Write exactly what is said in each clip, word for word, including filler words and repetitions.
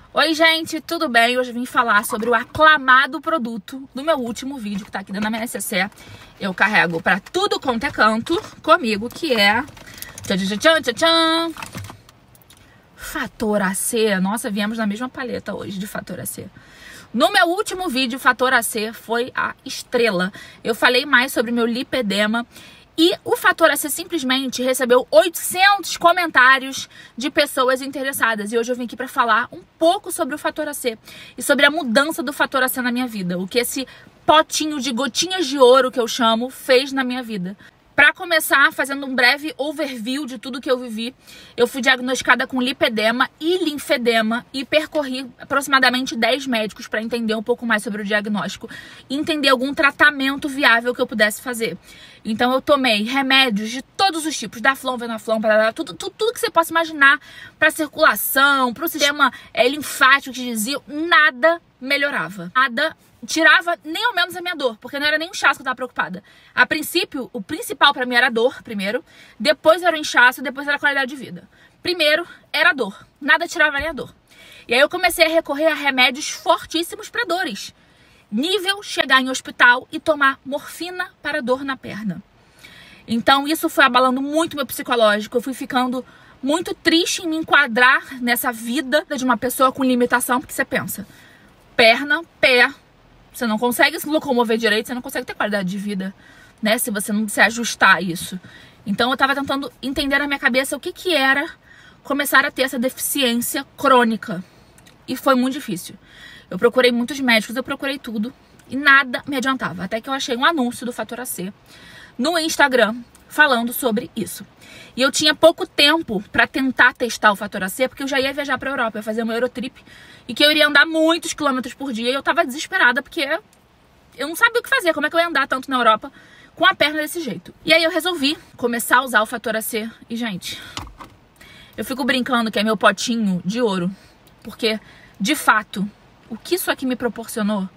Oi gente, tudo bem? Hoje eu vim falar sobre o aclamado produto do meu último vídeo, que tá aqui dentro da minha necessaire. Eu carrego pra tudo quanto é canto comigo, que é... Tchan, tchan, tchan, tchan, tchan. Fator A C. Nossa, viemos na mesma paleta hoje de Fator A C. No meu último vídeo, Fator A C foi a estrela. Eu falei mais sobre meu lipedema. E o Fator A C simplesmente recebeu oitocentos comentários de pessoas interessadas. E hoje eu vim aqui para falar um pouco sobre o Fator A C e sobre a mudança do Fator A C na minha vida. O que esse potinho de gotinhas de ouro, que eu chamo, fez na minha vida. Para começar, fazendo um breve overview de tudo que eu vivi, eu fui diagnosticada com lipedema e linfedema e percorri aproximadamente dez médicos para entender um pouco mais sobre o diagnóstico e entender algum tratamento viável que eu pudesse fazer. Então eu tomei remédios de todos os tipos, Daflon, Venaflon, tudo, tudo, tudo que você possa imaginar para circulação, para o sistema é, linfático, que dizia, nada melhorava, nada tirava nem ao menos a minha dor, porque não era nem o inchaço que eu tava preocupada. A princípio, o principal pra mim era a dor, primeiro. Depois era o inchaço, depois era a qualidade de vida. Primeiro era a dor. Nada tirava nem a dor. E aí eu comecei a recorrer a remédios fortíssimos pra dores. Nível chegar em hospital e tomar morfina para dor na perna. Então isso foi abalando muito meu psicológico. Eu fui ficando muito triste em me enquadrar nessa vida de uma pessoa com limitação, porque você pensa, perna, pé... Você não consegue se locomover direito, você não consegue ter qualidade de vida, né? Se você não se ajustar a isso. Então eu tava tentando entender na minha cabeça o que que era começar a ter essa deficiência crônica. E foi muito difícil. Eu procurei muitos médicos, eu procurei tudo e nada me adiantava. Até que eu achei um anúncio do Fator A C no Instagram falando sobre isso. E eu tinha pouco tempo pra tentar testar o Fator A C, porque eu já ia viajar pra Europa, ia fazer uma Eurotrip, e que eu iria andar muitos quilômetros por dia, e eu tava desesperada, porque eu não sabia o que fazer, como é que eu ia andar tanto na Europa com a perna desse jeito. E aí eu resolvi começar a usar o Fator A C, e gente, eu fico brincando que é meu potinho de ouro, porque, de fato, o que isso aqui me proporcionou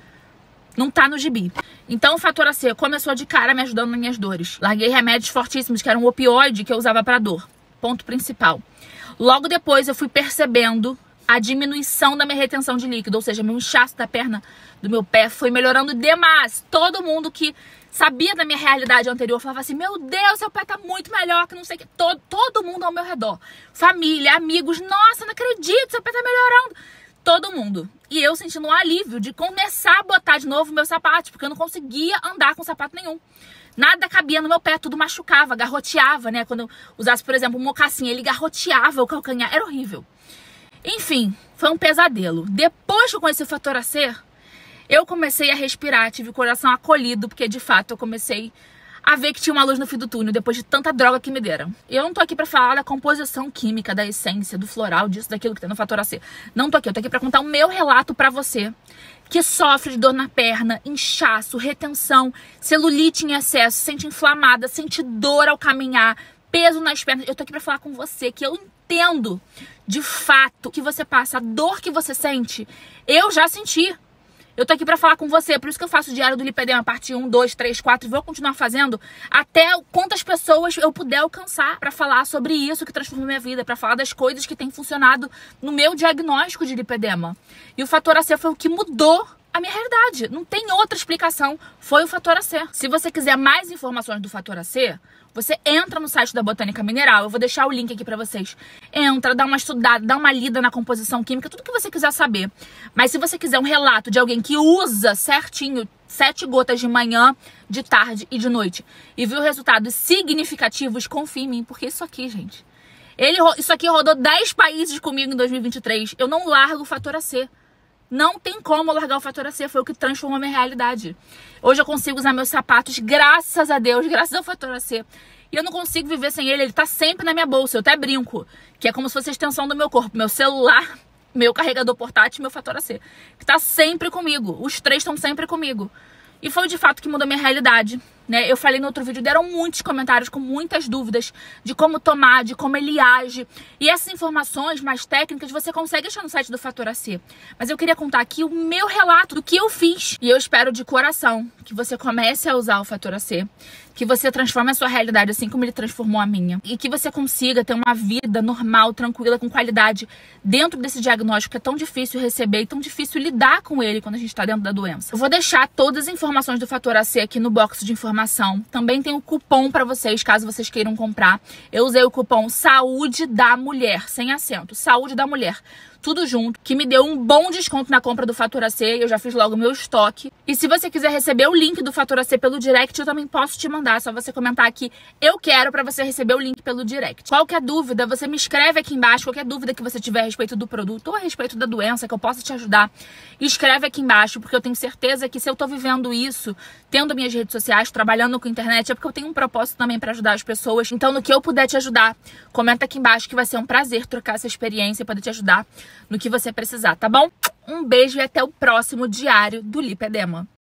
não tá no gibi. Então o Fator A C começou de cara me ajudando nas minhas dores. Larguei remédios fortíssimos, que eram um opioide que eu usava pra dor. Ponto principal. Logo depois eu fui percebendo a diminuição da minha retenção de líquido, ou seja, meu inchaço da perna do meu pé foi melhorando demais. Todo mundo que sabia da minha realidade anterior falava assim, meu Deus, seu pé tá muito melhor, que não sei o que. Todo, todo mundo ao meu redor. Família, amigos, nossa, não acredito, seu pé tá melhorando. Todo mundo. E eu sentindo um alívio de começar a botar de novo meus sapatos, porque eu não conseguia andar com sapato nenhum. Nada cabia no meu pé, tudo machucava, garroteava, né? Quando eu usasse, por exemplo, um mocassim, ele garroteava o calcanhar, era horrível. Enfim, foi um pesadelo. Depois que eu conheci o Fator A C, eu comecei a respirar, tive o coração acolhido, porque de fato eu comecei a ver que tinha uma luz no fim do túnel, depois de tanta droga que me deram. Eu não tô aqui pra falar da composição química, da essência, do floral, disso, daquilo que tem no Fator A C. Não tô aqui, eu tô aqui pra contar o meu relato pra você, que sofre de dor na perna, inchaço, retenção, celulite em excesso, sente inflamada, sente dor ao caminhar, peso nas pernas. Eu tô aqui pra falar com você, que eu entendo, de fato, que você passa, a dor que você sente, eu já senti. Eu tô aqui pra falar com você, por isso que eu faço o Diário do Lipedema, parte um, dois, três, quatro, e vou continuar fazendo até quantas pessoas eu puder alcançar pra falar sobre isso que transformou minha vida, pra falar das coisas que têm funcionado no meu diagnóstico de lipedema. E o Fator A C foi o que mudou a minha realidade. Não tem outra explicação, foi o Fator A C. Se você quiser mais informações do Fator A C, você entra no site da Botânica Mineral, eu vou deixar o link aqui pra vocês. Entra, dá uma estudada, dá uma lida na composição química, tudo que você quiser saber. Mas se você quiser um relato de alguém que usa certinho sete gotas de manhã, de tarde e de noite e viu resultados significativos, confie em mim, porque isso aqui, gente, ele, isso aqui rodou dez países comigo em dois mil e vinte e três. Eu não largo o Fator A C. Não tem como eu largar o Fator A C, foi o que transformou a minha realidade. Hoje eu consigo usar meus sapatos, graças a Deus, graças ao Fator A C. E eu não consigo viver sem ele, ele tá sempre na minha bolsa, eu até brinco, que é como se fosse a extensão do meu corpo, meu celular, meu carregador portátil e meu Fator A C, que tá sempre comigo, os três estão sempre comigo. E foi de fato que mudou a minha realidade. né? Eu falei no outro vídeo, deram muitos comentários com muitas dúvidas de como tomar, de como ele age. E essas informações mais técnicas você consegue achar no site do Fatora C. Mas eu queria contar aqui o meu relato do que eu fiz. E eu espero de coração que você comece a usar o Fatora C, que você transforme a sua realidade assim como ele transformou a minha. E que você consiga ter uma vida normal, tranquila, com qualidade dentro desse diagnóstico que é tão difícil receber e tão difícil lidar com ele quando a gente está dentro da doença. Eu vou deixar todas as informações do Fatora C aqui no box de informação. Também tem o cupom para vocês, caso vocês queiram comprar. Eu usei o cupom Saúde da Mulher, sem acento. Saúde da Mulher. Tudo junto, que me deu um bom desconto na compra do Fatora C. Eu já fiz logo o meu estoque. E se você quiser receber o link do Fatora C pelo direct, eu também posso te mandar. É só você comentar aqui, eu quero, pra você receber o link pelo direct. Qualquer dúvida, você me escreve aqui embaixo. Qualquer dúvida que você tiver a respeito do produto ou a respeito da doença, que eu possa te ajudar, escreve aqui embaixo, porque eu tenho certeza que se eu tô vivendo isso, tendo minhas redes sociais, trabalhando com a internet, é porque eu tenho um propósito também pra ajudar as pessoas. Então, no que eu puder te ajudar, comenta aqui embaixo, que vai ser um prazer trocar essa experiência e poder te ajudar no que você precisar, tá bom? Um beijo e até o próximo diário do Lipedema.